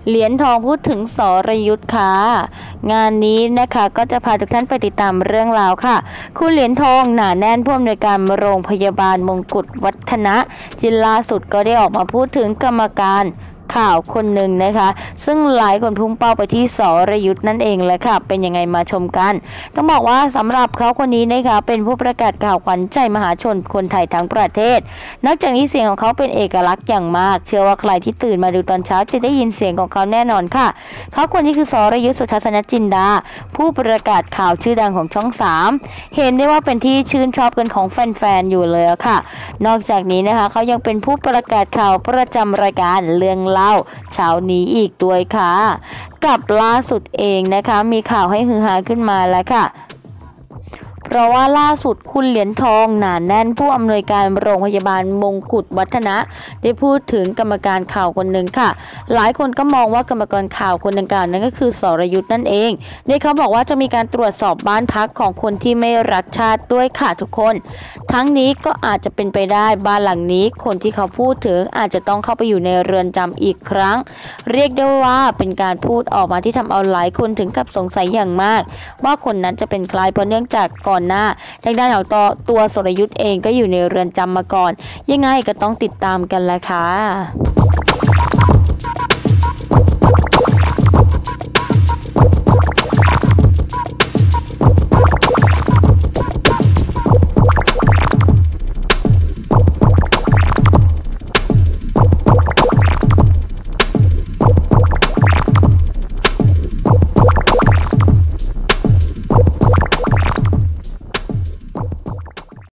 เหรียญทองพูดถึงสรยุทธค่ะงานนี้นะคะก็จะพาทุกท่านไปติดตามเรื่องราวค่ะคุณเหรียญทองหนาแน่นผู้อำนวยการโรงพยาบาลมงกุฎวัฒนะที่ล่าสุดก็ได้ออกมาพูดถึงกรรมการข่าวคนหนึ่งนะคะซึ่งหลายคนพุ่งเป้าไปที่สรยุทธนั่นเองแหละค่ะเป็นยังไงมาชมกันต้องบอกว่าสำหรับเขาคนนี้นะคะเป็นผู้ประกาศข่าวขวัญใจมหาชนคนไทยทั้งประเทศนอกจากนี้เสียงของเขาเป็นเอกลักษณ์อย่างมากเชื่อว่าใครที่ตื่นมาดูตอนเช้าจะได้ยินเสียงของเขาแน่นอนค่ะเขาคนนี้คือสรยุทธ สุทัศนจินดาผู้ประกาศข่าวชื่อดังของช่อง3เห็นได้ว่าเป็นที่ชื่นชอบกันของแฟนๆอยู่เลยค่ะนอกจากนี้นะคะเขายังเป็นผู้ประกาศข่าวประจำรายการเรื่องเล่าเช้านี้อีกด้วยค่ะกับล่าสุดเองนะคะมีข่าวให้ฮือฮาขึ้นมาแล้วค่ะเพราะว่าล่าสุดคุณเหรียญทองหนาแน่นผู้อำนวยการโรงพยาบาลมงกุฎวัฒนะได้พูดถึงกรรมการข่าวคนหนึ่งค่ะหลายคนก็มองว่ากรรมการข่าวคนดังกล่าวนั้นก็คือสรยุทธนั่นเองโดยเขาบอกว่าจะมีการตรวจสอบบ้านพักของคนที่ไม่รักชาติด้วยค่ะทุกคนทั้งนี้ก็อาจจะเป็นไปได้บ้านหลังนี้คนที่เขาพูดถึงอาจจะต้องเข้าไปอยู่ในเรือนจำอีกครั้งเรียกได้ว่าเป็นการพูดออกมาที่ทำเอาหลายคนถึงกับสงสัยอย่างมากว่าคนนั้นจะเป็นใครเพราะเนื่องจากก่อนหน้าทางด้านของตัวสรยุทธเองก็อยู่ในเรือนจำมาก่อนยังไงก็ต้องติดตามกันแหละค่ะ